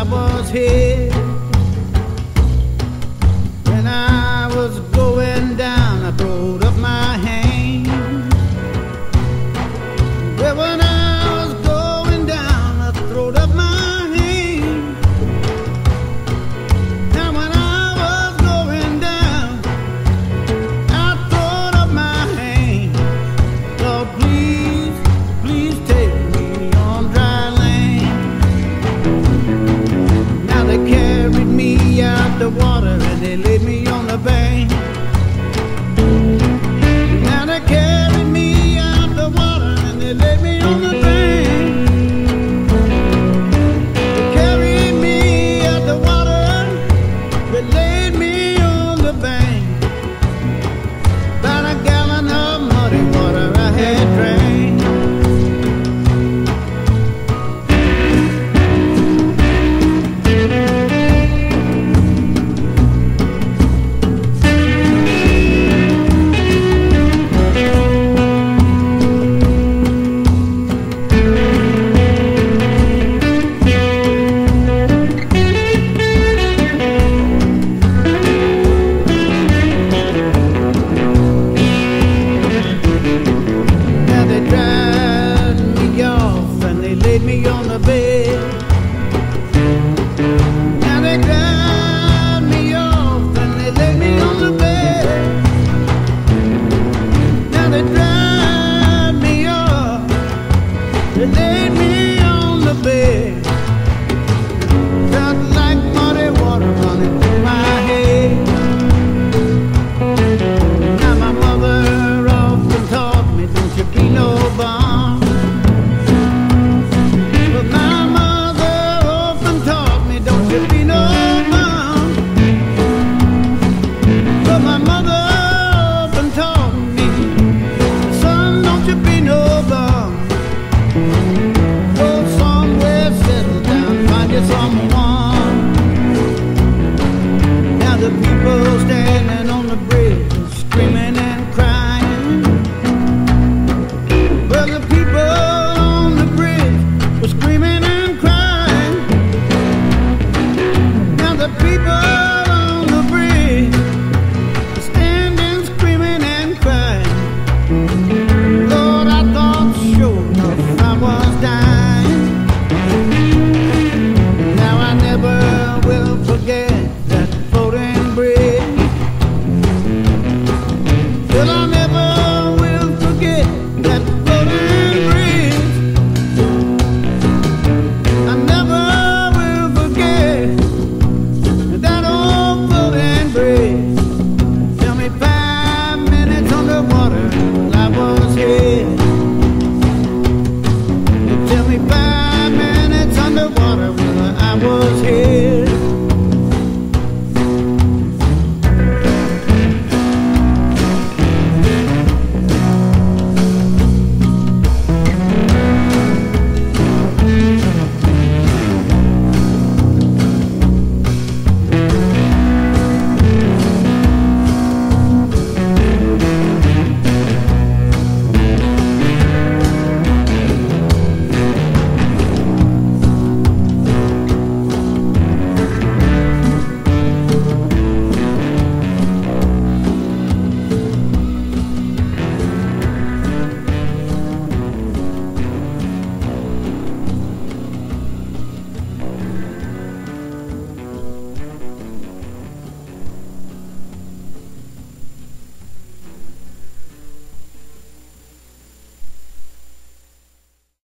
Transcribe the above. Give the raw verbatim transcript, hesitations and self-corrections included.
was here. When I was going down, I throwed up my hand. Well, when I was going down, I throwed up my hand. Now when I was going down, I throwed up my hand. Lord, please, please take me on dry land. Now they carried me out the water and they laid me on the bank. Now they carried me out the water and they laid me on the bank. They carried me out the water, they laid me on the bank. About a gallon of muddy water I had drank. Now they dried me off and they laid me on the bed. Now they dried me off and they laid me on the bed. Now they dried me off, they laid me on the bed. Felt like muddy water running through my